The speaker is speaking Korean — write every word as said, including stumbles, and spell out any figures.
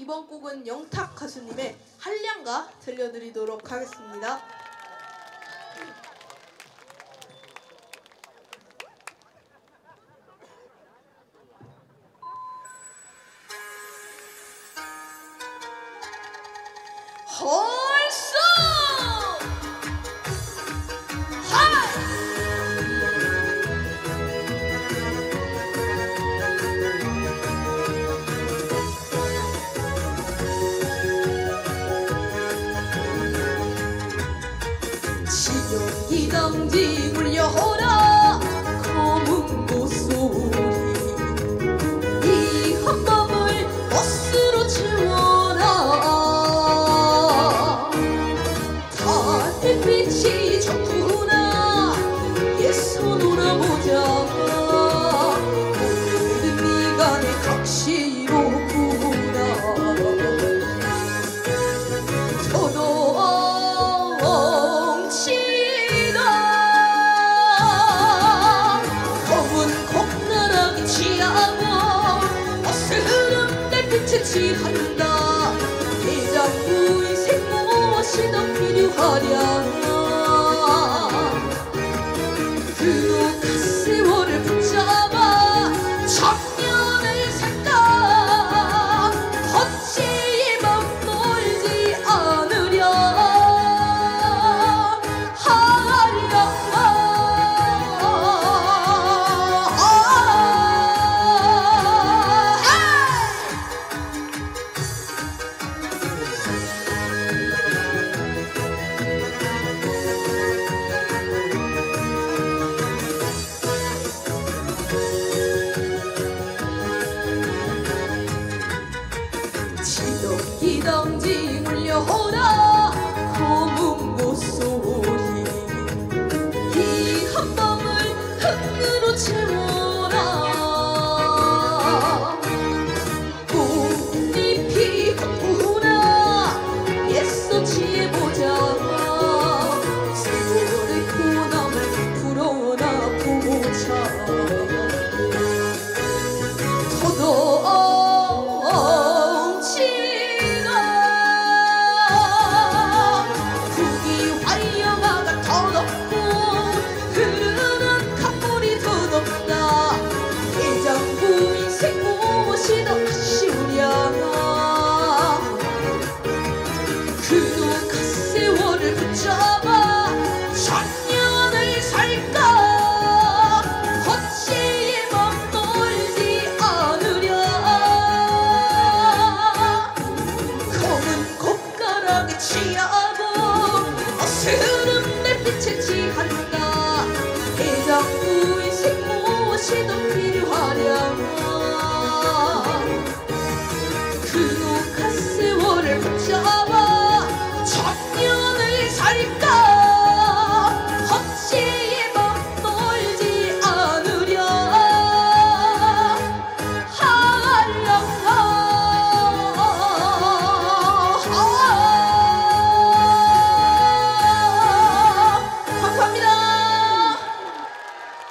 이번 곡은 영탁 가수님의 한량가 들려드리도록 하겠습니다. 헐쏘! 하이! 지경이당지 울려오라 검은 고소리 이 한밤을 멋으로 채워라 달빛이 졌구나 예서 놀아보자 오늘은 네가 내 각시로구나 취한다 대장부의 생무엇이 더 필요하랴 그도 갓세월을 붙잡아 천년을 살까 어찌 맘 멀지 않으랴 하랴 지덩이덩지 울려오라 검은 고소리 이 한밤을 흥으로 채워라 꽃잎이 걷구나 애써 취해보자 세월의 고남을 풀어나 보자 더더 그도 갓세월을 붙잡아 천년을 살까 어찌 맘 멀지 않으랴 검은 곶가락에 취하